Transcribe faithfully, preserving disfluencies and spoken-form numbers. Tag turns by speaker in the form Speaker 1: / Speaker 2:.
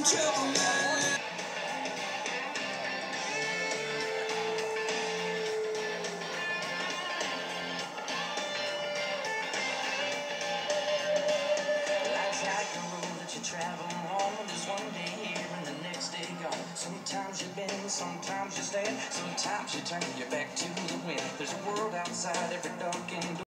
Speaker 1: Travel on, there's one day here and the next day gone. Sometimes you bend, sometimes you stand, sometimes you turn your back to the wind. There's a world outside every dark and